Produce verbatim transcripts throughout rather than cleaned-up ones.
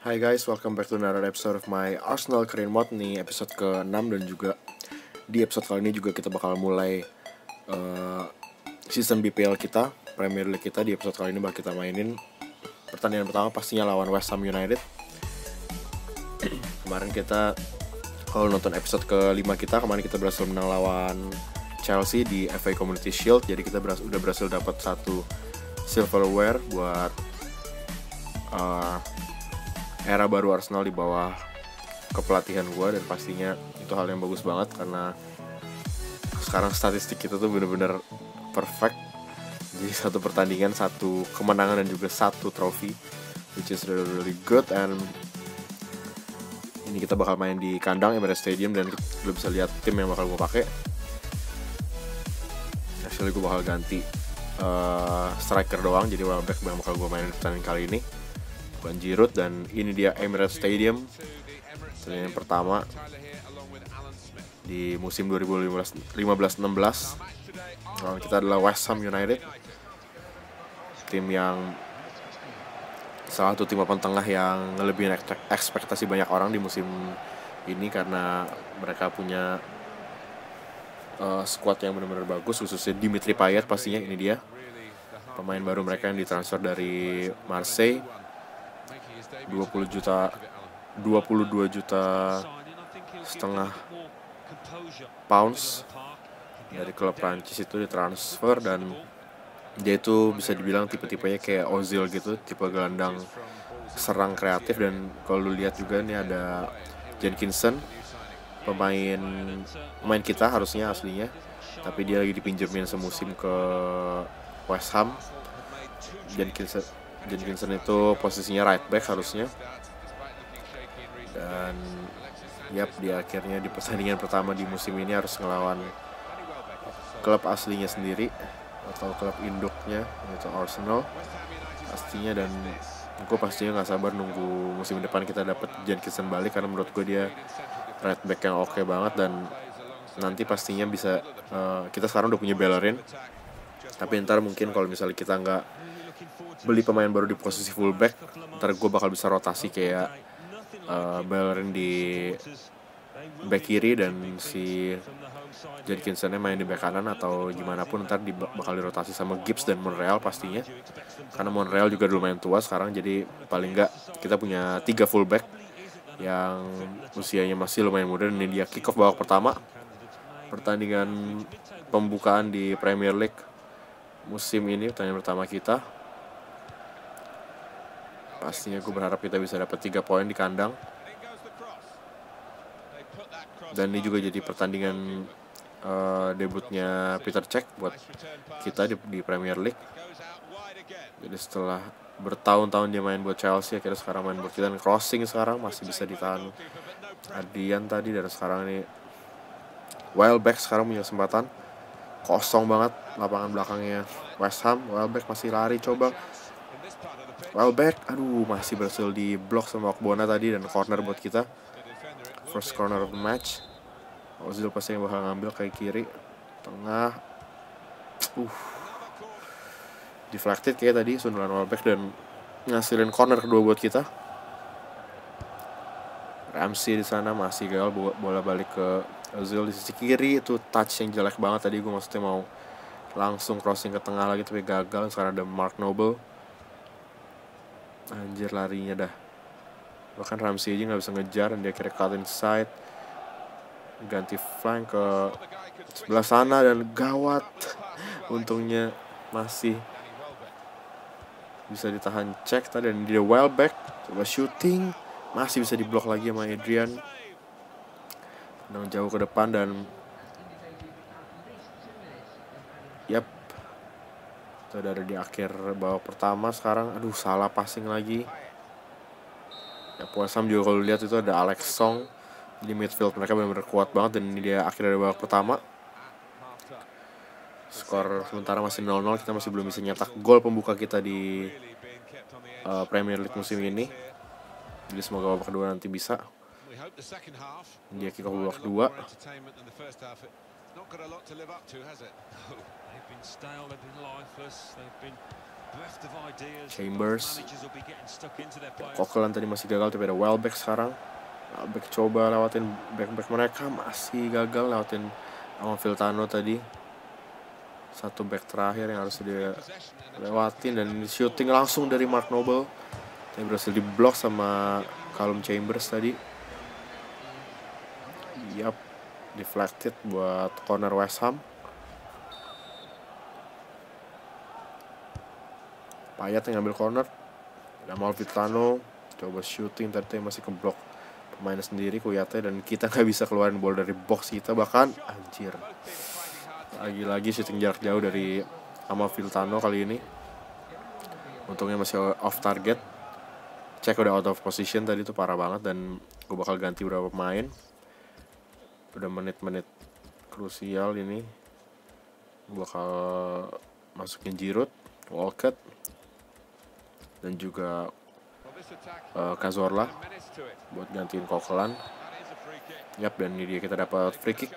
Hai guys, welcome back to another episode of my Arsenal Career Mode. Nih episode ke enam dan juga di episode kali ini juga kita bakal mulai uh, season B P L kita, Premier League kita. Di episode kali ini bakal kita mainin pertandingan pertama pastinya lawan West Ham United. Kemarin kita, kalau nonton episode ke lima kita, kemarin kita berhasil menang lawan Chelsea di F A Community Shield. Jadi kita berhasil, udah berhasil dapat satu silverware buat uh, era baru Arsenal di bawah kepelatihan gue, dan pastinya itu hal yang bagus banget karena sekarang statistik kita tuh bener-bener perfect. Jadi satu pertandingan, satu kemenangan dan juga satu trofi, which is really, really good. And ini kita bakal main di kandang Emirates Stadium dan lo bisa lihat tim yang bakal gue pakai. Actually gue bakal ganti uh, striker doang, jadi wingback yang bakal gue main di pertandingan kali ini bukan Giroud. Dan ini dia Emirates Stadium, pertandingan pertama di musim dua ribu lima belas enam belas. Nah, kita adalah West Ham United, tim yang salah satu tim papan tengah yang ngelebihin ekspektasi banyak orang di musim ini karena mereka punya uh, squad yang benar-benar bagus, khususnya Dimitri Payet. Pastinya ini dia pemain baru mereka yang ditransfer dari Marseille, dua puluh juta, dua puluh dua juta setengah pounds dari klub Prancis itu ditransfer. Dan dia itu bisa dibilang tipe-tipenya kayak Ozil gitu, tipe gelandang serang kreatif. Dan kalau lu lihat juga nih ada Jenkinson, pemain pemain kita harusnya aslinya, tapi dia lagi dipinjemin semusim ke West Ham. Jenkinson Jenkinson itu posisinya right back harusnya. Dan yap, dia akhirnya di pertandingan pertama di musim ini harus ngelawan klub aslinya sendiri atau klub induknya, yaitu Arsenal pastinya. Dan gue pastinya gak sabar nunggu musim depan kita dapat Jenkinson balik, karena menurut gue dia right back yang oke okay banget. Dan nanti pastinya bisa uh, kita sekarang udah punya Bellerin, tapi ntar mungkin kalau misalnya kita nggak beli pemain baru di posisi fullback, ntar gue bakal bisa rotasi kayak uh, Bellerin di back kiri dan si Jenkinsonnya main di back kanan, atau gimana pun ntar di, bakal dirotasi sama Gibbs dan Monreal pastinya, karena Monreal juga lumayan tua sekarang. Jadi paling nggak kita punya tiga fullback yang usianya masih lumayan muda. Dan ini dia kick off babak pertama, pertandingan pembukaan di Premier League musim ini, pertandingan pertama kita. Pastinya gue berharap kita bisa dapat tiga poin di kandang. Dan ini juga jadi pertandingan uh, debutnya Peter Cech buat kita di, di Premier League. Jadi setelah bertahun-tahun dia main buat Chelsea, akhirnya sekarang main buat kita. Dan crossing sekarang masih bisa ditahan Adrian tadi. Dan sekarang ini Welbeck sekarang punya kesempatan, kosong banget lapangan belakangnya West Ham. Welbeck masih lari, coba Welbeck, aduh masih berhasil di blok sama Okbona tadi, dan corner buat kita, first corner of the match. Ozil pasti yang bakal ngambil kayak kiri tengah, uh deflected kayak tadi sundulan Welbeck, dan ngasilin corner kedua buat kita. Ramsey di sana masih gagal, bola balik ke Ozil di sisi kiri. Itu touch yang jelek banget tadi, gue maksudnya mau langsung crossing ke tengah lagi tapi gagal. Sekarang ada Mark Noble, anjir larinya dah, bahkan Ramsey aja gak bisa ngejar, dan dia kira cut inside, ganti flank ke sebelah sana, dan gawat, untungnya masih bisa ditahan Cech tadi. Dan dia Welbeck coba shooting, masih bisa diblok lagi sama Adrian, tenang jauh ke depan. Dan yap, itu dari di akhir babak pertama. Sekarang aduh salah passing lagi ya. West Ham juga kalau lihat itu ada Alex Song di midfield, mereka benar-benar kuat banget. Dan ini dia akhir dari babak pertama, skor sementara masih nol nol. Kita masih belum bisa nyetak gol pembuka kita di uh, Premier League musim ini, jadi semoga babak kedua nanti bisa. Dia kick off babak kedua. Chambers. Coquelin tadi masih gagal, tapi ada Welbeck sekarang. Welbeck coba lewatin back-back mereka, masih gagal lewatin sama Viltano tadi. Satu back terakhir yang harus dia lewatin, dan ini shooting langsung dari Mark Noble. Tapi berhasil diblok sama Callum Chambers tadi. Yap, deflected buat corner West Ham. Payet yang ngambil corner. Jamal Viltano coba shooting, tadi masih keblok pemain sendiri Kuyate, dan kita nggak bisa keluarin bola dari box kita, bahkan anjir. Lagi-lagi shooting jarak jauh dari Jamal Viltano kali ini. Untungnya masih off target. Cek udah out of position tadi, tuh parah banget, dan gue bakal ganti beberapa pemain. Udah menit-menit krusial ini. Gue bakal masukin Giroud, Walcott, dan juga uh, Cazorla buat gantiin Coquelin. Yap, dan ini dia kita dapat free kick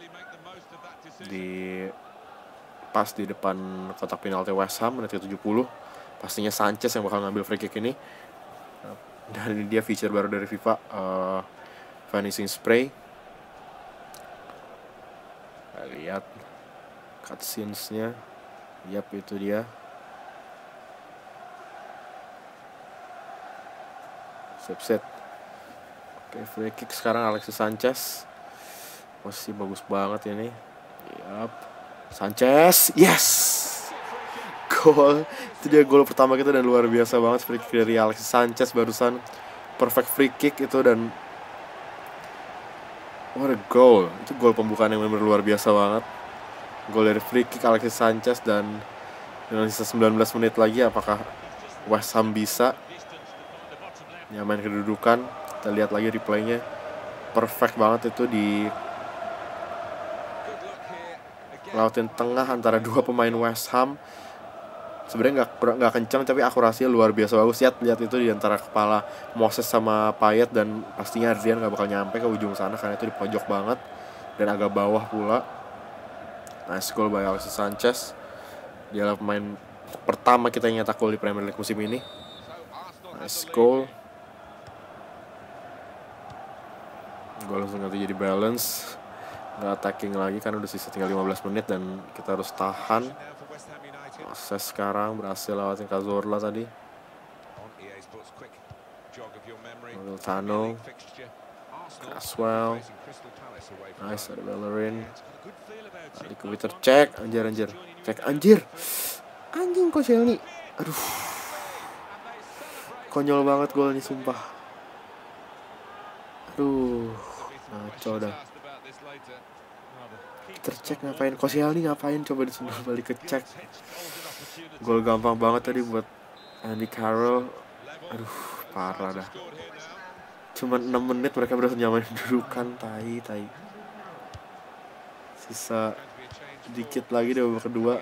di pas di depan kotak penalti West Ham menit tujuh puluh. Pastinya Sanchez yang bakal ngambil free kick ini. Dan ini dia feature baru dari FIFA, uh, Vanishing Spray. Lihat cutscenes-nya. Yap, itu dia. Set. Oke, free kick sekarang Alexis Sanchez. Masih bagus banget ini. Yap. Sanchez. Yes. Gol. Itu dia gol pertama kita, dan luar biasa banget free kick dari Alexis Sanchez barusan. Perfect free kick itu, dan what a goal. Itu gol pembukaan yang benar-benar luar biasa banget. Gol dari free kick Alexis Sanchez, dan dengan sisa sembilan belas menit lagi apakah West Ham bisa nyamain kedudukan? Kita lihat lagi replaynya. Perfect banget itu, di lautin tengah antara dua pemain West Ham. Sebenarnya nggak nggak kencang, tapi akurasinya luar biasa bagus. Lihat lihat itu di antara kepala Moses sama Payet, dan pastinya Adrian nggak bakal nyampe ke ujung sana karena itu di pojok banget dan agak bawah pula. Nice goal by Alexis Sanchez. Dia adalah pemain pertama kita yang nyetak gol di Premier League musim ini. Nice goal. Gol langsung ganti jadi balance. Nggak attacking lagi karena udah sisa tinggal lima belas menit, dan kita harus tahan. Moses sekarang berhasil lewatin Cazorla tadi. Viltano, Caswell, nice, ada Bellerin. Balik ke Twitter, cek, anjir anjir, cek anjir, anjing Koscielny, aduh, konyol banget golnya sumpah, aduh, ngaco dah. Tercek ngapain, Koscielny ngapain, coba disundul balik ke cek. Gol gampang banget tadi buat Andy Carroll. Aduh, parah dah. Cuma enam menit mereka berhasil nyamain kedudukan. Tai, tai. Sisa dikit lagi di babak kedua.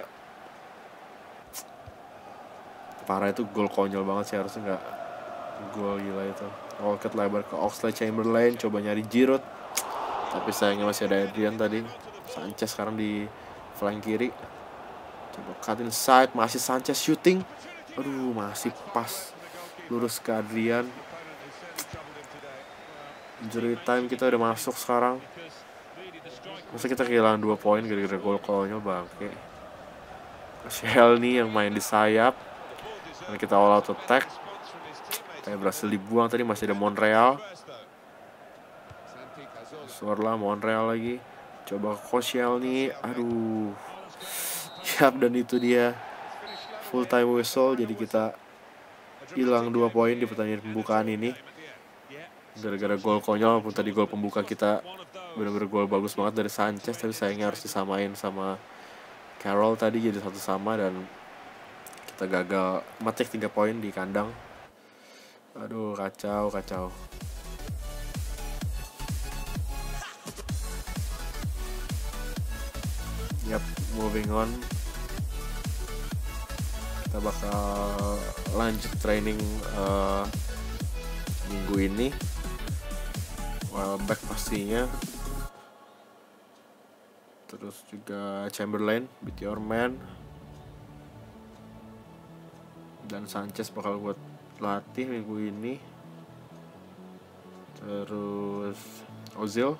Parah, itu gol konyol banget sih, harusnya nggak gol gila itu. Walcott lebar ke Oxlade-Chamberlain, coba nyari Giroud, tapi sayangnya masih ada Adrian tadi. Sanchez sekarang di flank kiri, coba cut inside, masih Sanchez shooting, aduh masih pas lurus ke Adrian. Injury time kita udah masuk sekarang. Masa kita kehilangan dua poin gara-gara gol konyol bangke. Koscielny yang main di sayap, dan kita all out attack. Kayak berhasil dibuang tadi, masih ada Monreal. Sorla, Monreal lagi. Coba Koscielny, aduh. Yap, dan itu dia full time whistle. Jadi kita hilang dua poin di pertandingan pembukaan ini gara-gara gol konyol. Walaupun tadi gol pembuka kita benar-benar gol bagus banget dari Sanchez, tapi sayangnya harus disamain sama Carroll tadi jadi satu sama, dan kita gagal metik tiga poin di kandang. Aduh, kacau kacau. Yap, moving on. Kita bakal lanjut training uh, minggu ini. Welbeck pastinya. Terus juga Chamberlain, beat your man. dan Sanchez bakal buat latih minggu ini. Terus Ozil,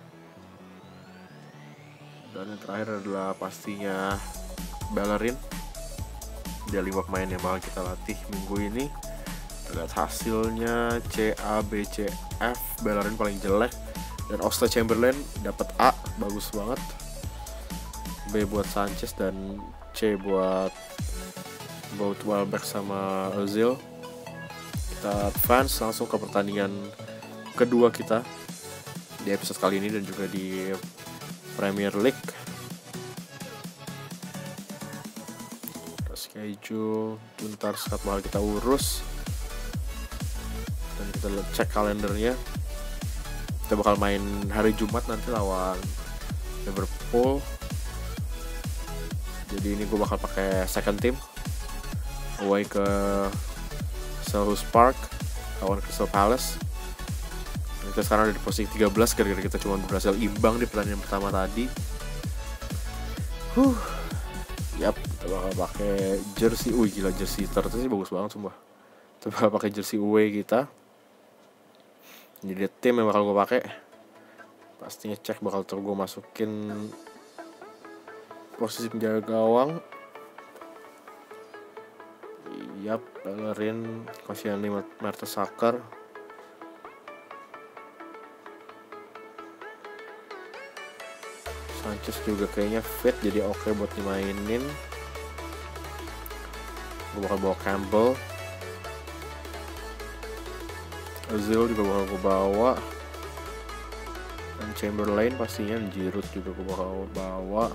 dan yang terakhir adalah pastinya Bellerin. Dia lima pemain yang bakal kita latih minggu ini. Lihat hasilnya C A B C F. Bellerin paling jelek dan Oxlade-Chamberlain dapat A, bagus banget. B buat Sanchez dan C buat both Welbeck sama Ozil. Kita advance langsung ke pertandingan kedua kita di episode kali ini dan juga di Premier League. Schedule bentar saat bakal kita urus dan kita cek kalendernya. Kita bakal main hari Jumat nanti lawan Liverpool. Jadi ini gue bakal pakai second team away ke Selhurst Park lawan Crystal Palace. Dan kita sekarang ada di posisi tiga belas gara-gara kita cuma berhasil imbang di pertandingan pertama tadi. Huh. Yap, kita bakal pakai jersey. Wih gila, jersey ternyata sih bagus banget sumpah. Kita bakal pakai jersey away kita. Jadi tim yang bakal gue pakai, pastinya cek bakal terus gue masukin posisi penjaga gawang. Yap, Bellerin, Koscielny, Mertesacker. Sanchez juga kayaknya fit, jadi oke okay buat dimainin. Gue bakal bawa Campbell. Ozil juga bakal gue bawa, dan Chamberlain pastinya, dan Giroud juga gue bakal bawa.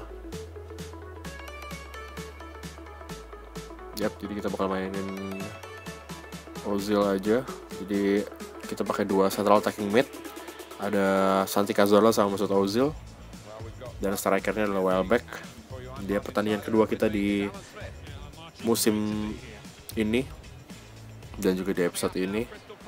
Yap, jadi kita bakal mainin Ozil aja. Jadi kita pakai dua central attacking mid, ada Santi Cazorla sama Mesut Ozil, dan strikernya adalah Welbeck. Dia pertandingan kedua kita di musim ini dan juga di episode ini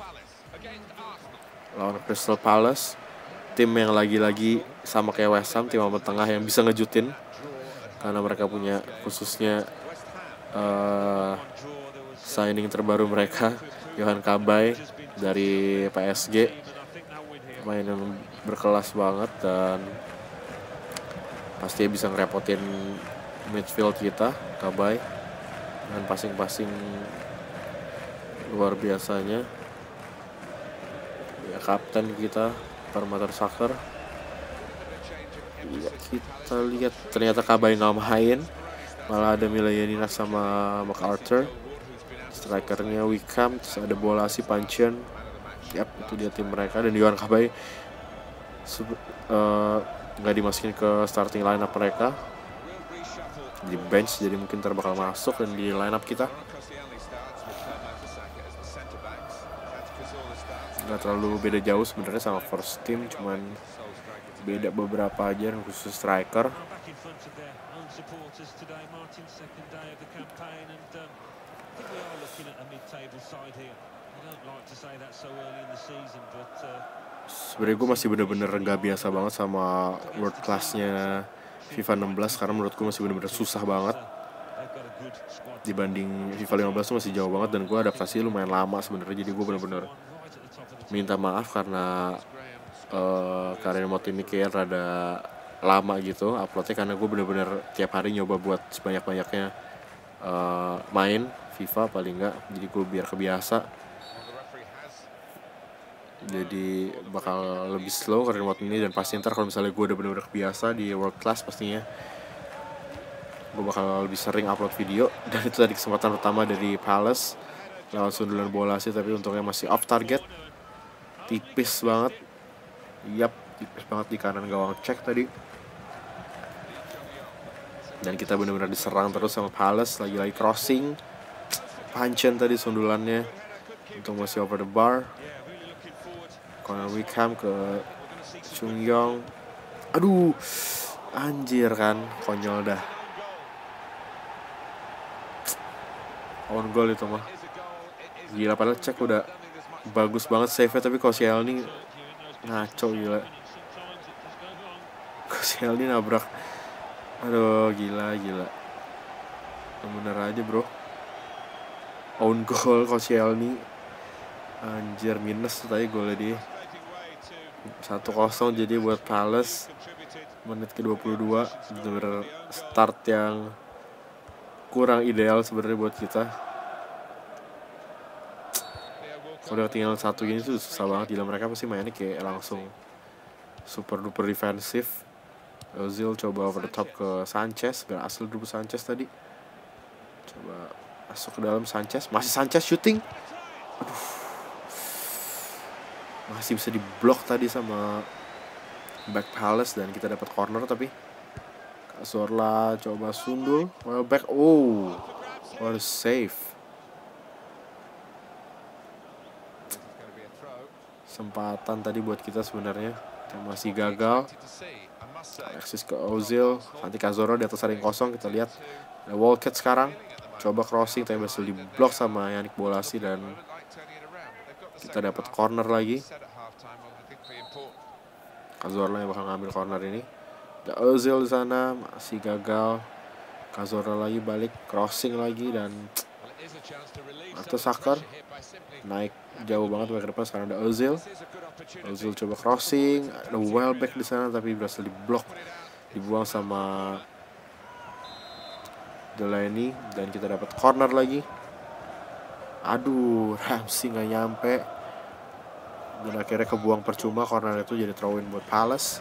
lawan Crystal Palace, tim yang lagi-lagi sama kayak West Ham, tim papan tengah yang bisa ngejutin karena mereka punya khususnya uh, signing terbaru mereka, Yohan Cabaye dari P S G, main yang berkelas banget dan pasti bisa ngerepotin midfield kita, Cabaye, dan passing-passing luar biasanya. Ya, kapten kita Mertesacker. Ya, kita lihat ternyata Cabaye nggak main, malah ada Milayanina sama MacArthur. Strikernya Wickham, terus ada Bolasie, Pancian. Yap, itu dia tim mereka. Dan Yohan Cabaye nggak uh, dimasukin ke starting lineup mereka, di bench, jadi mungkin ntar bakal masuk dan di lineup kita. Nggak terlalu beda jauh sebenarnya sama first team, cuman beda beberapa aja, khusus striker. Sebenarnya gue masih bener-bener nggak biasa banget sama world class-nya FIFA enam belas, karena menurut gue masih bener-bener susah banget dibanding FIFA lima belas tuh masih jauh banget, dan gue adaptasi lumayan lama sebenarnya. Jadi gue bener-bener minta maaf karena uh, karena mod ini kayak rada lama gitu uploadnya, karena gue bener-bener tiap hari nyoba buat sebanyak-banyaknya uh, main FIFA paling enggak, jadi gue biar kebiasa. Jadi bakal lebih slow karena mod ini, dan pasti ntar kalau misalnya gue udah bener-bener kebiasa di world class, pastinya gue bakal lebih sering upload video. Dan itu tadi kesempatan pertama dari Palace lawan sundulan bola sih, tapi untungnya masih off target, tipis banget. Yap, tipis banget di kanan gawang cek tadi. Dan kita benar-benar diserang terus sama Palace, lagi-lagi crossing. Pancian tadi sundulannya, untung masih over the bar. Conor Wickham ke Chung Yong. Aduh, anjir kan, konyol dah. On goal itu mah. Gila, padahal cek udah bagus banget save-nya, tapi Koscielny ngaco gila. Koscielny nabrak. Aduh, gila, gila. Bener aja, bro. own goal Koscielny. Anjir, minus tuh tadi golnya dia. satu kosong jadi buat Palace. Menit ke dua puluh dua. Bener start yang kurang ideal sebenarnya buat kita. Kalau udah tinggal satu gini tuh susah banget. Gila, mereka pasti mainnya kayak langsung super duper defensif. Ozil coba over the top ke Sanchez. Berhasil dulu Sanchez tadi. Coba masuk ke dalam Sanchez. Masih Sanchez shooting. Aduh. Masih bisa diblok tadi sama back Palace dan kita dapat corner tapi Cazorla coba sundul. Well back. Oh. What a save. Kesempatan tadi buat kita sebenarnya yang masih gagal. Alexis ke Ozil, nanti Cazorla di atas ring kosong. Kita lihat ada Walcott sekarang coba crossing tapi berhasil diblok sama Yannick Bolasie dan kita dapat corner lagi. Cazorla yang bakal ngambil corner ini. Ada Ozil di sana masih gagal. Cazorla lagi balik crossing lagi dan Mertesacker naik jauh banget ke depan. Sekarang ada Ozil. Ozil coba crossing, ada Welbeck di sana tapi berhasil diblok, dibuang sama Delaney dan kita dapat corner lagi. Aduh, Ramsey nggak nyampe dan akhirnya kebuang percuma. Corner itu jadi throw in buat Palace.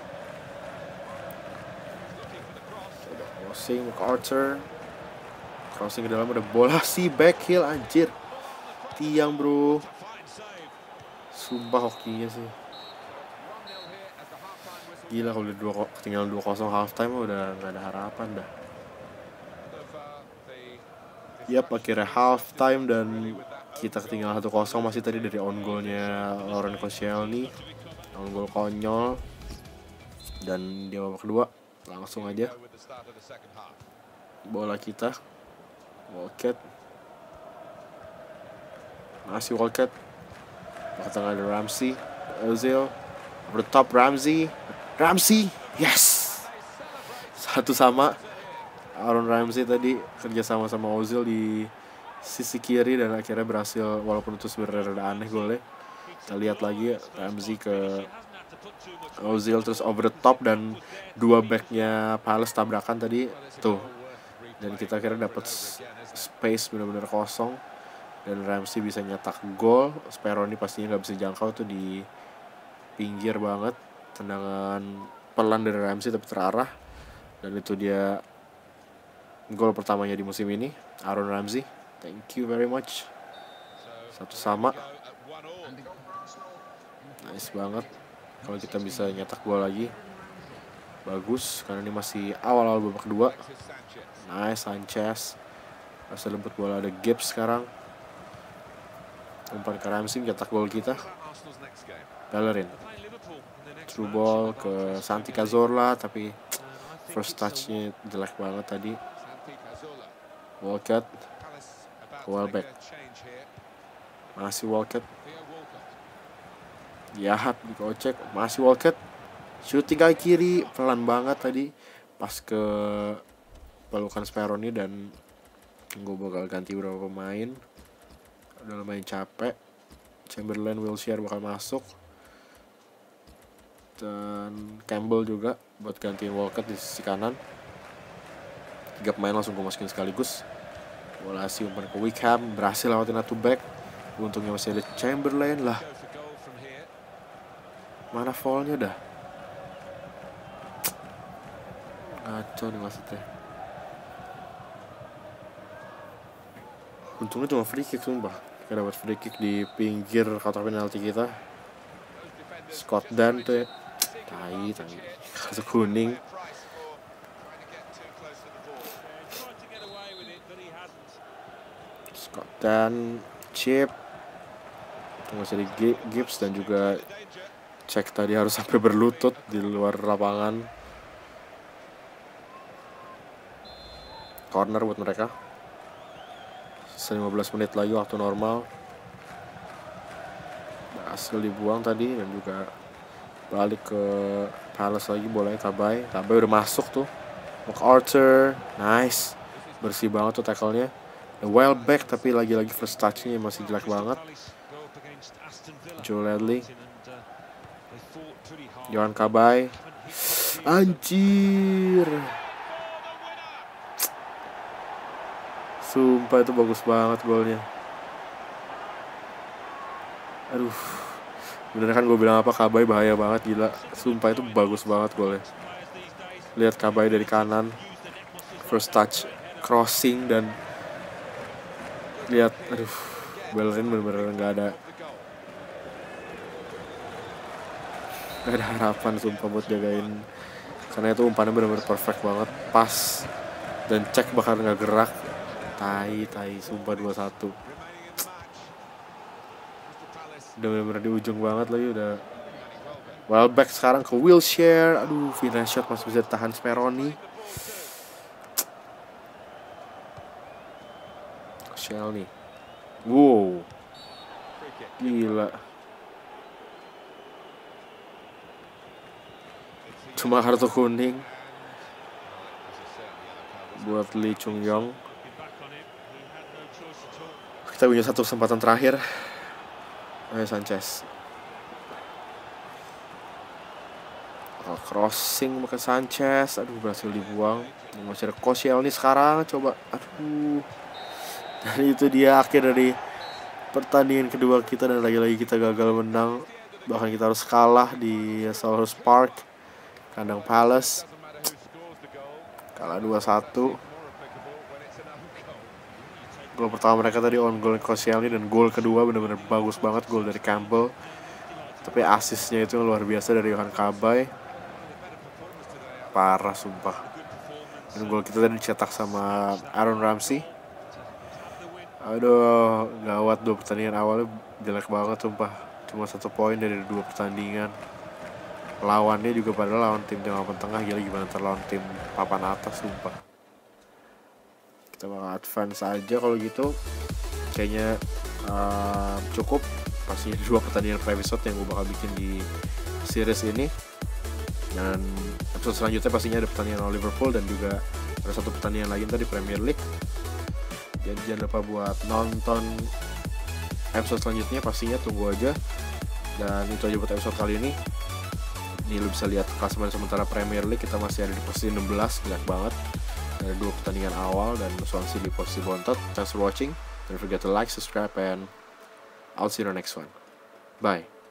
Ada crossing McArthur, crossing ke dalam, ada Bolasie back heel. Anjir, tiang bro, sumpah hokinya sih. Gila, kalau udah dua, tinggal dua kosong half time udah gak ada harapan dah. Yap, akhirnya half time dan kita ketinggalan satu kosong. Masih tadi dari on goalnya Laurent Koscielny, on goal konyol. Dan dia babak kedua langsung aja bola kita. Walcott, masih Walcott. Ke tengah ada Ramsey, Ozil, over the top Ramsey, Ramsey, yes, satu sama. Aaron Ramsey tadi kerja sama sama Ozil di sisi kiri dan akhirnya berhasil, walaupun itu sebenarnya rada aneh golnya. Kita lihat lagi Ramsey ke Ozil terus over the top dan dua backnya Palace tabrakan tadi tuh. Dan kita akhirnya dapat space benar-benar kosong dan Ramsey bisa nyetak gol. Speroni pastinya nggak bisa jangkau tuh di pinggir banget. Tendangan pelan dari Ramsey tapi terarah dan itu dia gol pertamanya di musim ini. Aaron Ramsey, thank you very much. Satu sama, nice banget. Kalau kita bisa nyetak gol lagi bagus karena ini masih awal-awal babak kedua. Nice, Sanchez masih lembut bola, ada Gibbs sekarang. Umpan ke Ramsey mencetak gol kita. Bellerin, through ball ke Santi Cazorla tapi first touch-nya jelek banget tadi. Walcott, Welbeck, masih Walcott. Jahat dikocek, masih Walcott. Shooting kaki kiri pelan banget tadi pas ke pelukan Speroni dan gue bakal ganti beberapa pemain. Udah lumayan capek. Chamberlain, Wilshere bakal masuk dan Campbell juga buat gantiin Walcott di sisi kanan. Tiga pemain langsung gue masukin sekaligus. Bolasie umpan ke Wickham, berhasil lewatin satu back. Untungnya masih ada Chamberlain lah. Mana foulnya dah? Ngaco nih maksudnya. Untungnya cuma free kick sumpah. Kita dapat free kick di pinggir kotak penalti kita. Scott Dan tuh ya. Tai, tai. Kartu kuning. Scott Dan, chip. Tunggu dari Gibbs dan juga cek tadi harus sampai berlutut di luar lapangan. Corner buat mereka. lima belas menit lagi waktu normal. Berhasil dibuang tadi dan juga balik ke Palace lagi bolanya Tabai. Tabai udah masuk tuh. McArthur, nice. Bersih banget tuh tackle-nya. Welbeck, tapi lagi-lagi first touch-nya masih jelek banget. Joe Ledley, Yohan Cabaye, anjir, sumpah itu bagus banget golnya. Aduh, bener kan gue bilang apa, Cabaye bahaya banget, gila. Sumpah itu bagus banget golnya. Lihat Cabaye dari kanan, first touch, crossing, dan lihat, aduh, Bellerin bener-bener nggak ada nggak ada harapan sumpah buat jagain, karena itu umpannya bener-bener perfect banget, pas, dan cek bakal nggak gerak. Tai tai sumpah dua satu. Udah bener-bener di ujung banget lagi, udah Welbeck sekarang ke Wilshere. Aduh, finish shot masih bisa tahan Speroni. Shelny, wow, gila, cuma kartu kuning buat Lee Chung Yong. Kita punya satu kesempatan terakhir. Ayo Sanchez, oh, crossing ke Sanchez, aduh berhasil dibuang. Masih ada Koscielny sekarang, coba, aduh. Dan itu dia akhir dari pertandingan kedua kita, dan lagi-lagi kita gagal menang. Bahkan kita harus kalah di Selhurst Park, kandang Palace. Kalah dua satu. Gol pertama mereka tadi on goal Koscielny, dan gol kedua benar-benar bagus banget, gol dari Campbell. Tapi asisnya itu luar biasa dari Yohan Cabaye. Parah sumpah. Dan gol kita tadi dicetak sama Aaron Ramsey. Aduh, gawat, dua pertandingan awalnya jelek banget sumpah. Cuma satu poin dari dua pertandingan. Lawannya juga padahal lawan tim tim papan tengah, gila gimana terlawan tim papan atas sumpah. Kita bakal advance aja kalau gitu. Kayaknya uh, cukup. Pastinya dua pertandingan per episode yang gue bakal bikin di series ini. Dan episode selanjutnya pastinya ada pertandingan lawan Liverpool, dan juga ada satu pertandingan lagi tadi Premier League. Jadi jangan lupa buat nonton episode selanjutnya, pastinya tunggu aja. Dan itu aja buat episode kali ini. Ini lu bisa lihat klasemen sementara Premier League, kita masih ada di posisi enam belas, jelek banget. Ada dua pertandingan awal, dan Swansea di posisi bontot. Thanks for watching. Don't forget to like, subscribe, and I'll see you in the next one. Bye.